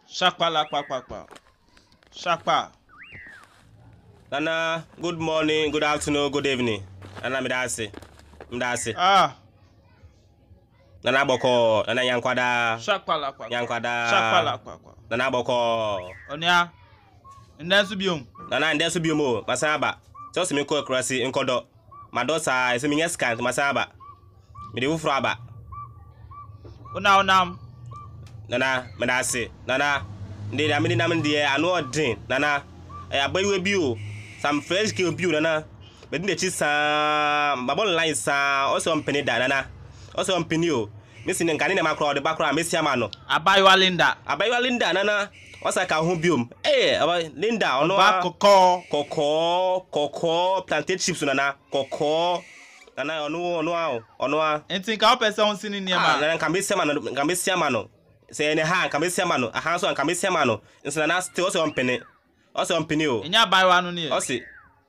Shakpa la kwa. Shakpa. Nana, good morning, good afternoon, good evening. Nana midasi. Ah. Nana boko, nana yankwada. Shakpa la kwa. Yankwada. Shakpa la kwa. Nana boko. Onya. Ndensu biom. Nana ndensu biomo, masaba. So se me ko akurasi nkodo. Madosa ese minya scan masaba. Me de wufro aba. Onam. Nana, midasi. Nana, ndi amini namndi anu odin. Nana, abayiwe bio. Some fresh kill bio nana. But the cheese babon line sa also on penny nana. Also on penny. Missing and canning my crowd the background, Miss Yamano. Abayiwa Linda nana. What's like a home biome? Eh, Linda, or no cocoa, planted chips nana, cocoa. Nana, or no. And think our person sitting near man. Can be Samano. Say any hand can be Samano, a house on can be Samano. It's an ass still also on penny. Also on penny. And ya buy one on here. Ossi.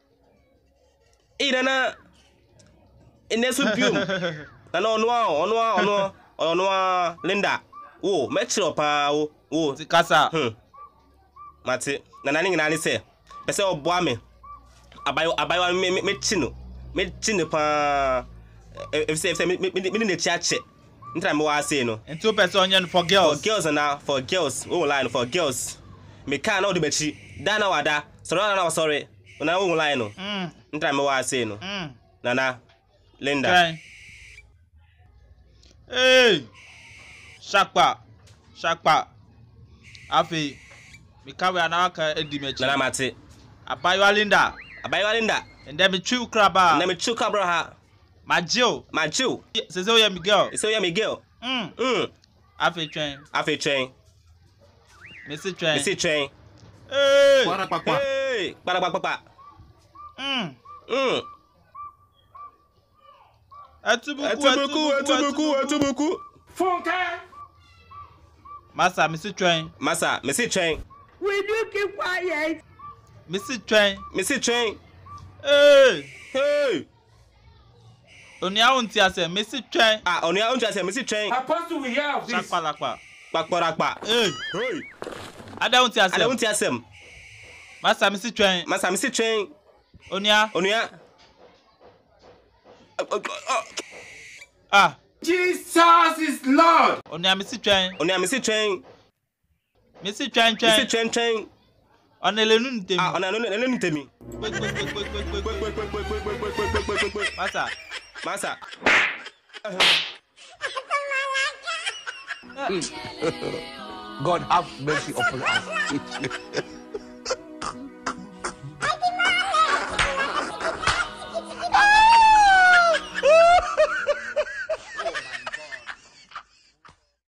Nana. In this biome. Nana, no, Linda. Oh, metro pa. Oh, Tikasa. Mate, nana nani say. Pese oboa me. Abayo me chino pa. If me the church. Ntra me wa say no. And 2 person for girls. For girls. Oh line for girls. Me can no the bechi. Dana wada. Sorry. Una wo line no. Ntra me wa say no. Nana Linda. Okay. Hey. Shakpa. Afi. Me kawe anaka edi mechi. Nana mate. Abayiwa Linda. And then me chew craba. Ha. My Jill. Say so me girl. Afi train. Missy train. Hey. Hey. Atubuku. Funke. Massa, Missy train. Will you keep quiet? Missy train. Hey. Onia unti ase Missy train. Missy train. Apostle we hear of this. Shakpa. Bakpa. Hey. Ada unti ase. Massa, Missy train. Onia. Ah. Jesus is Lord. Onia Missy train. Missy train. Onelenu ntemi. Massa. God have mercy upon us.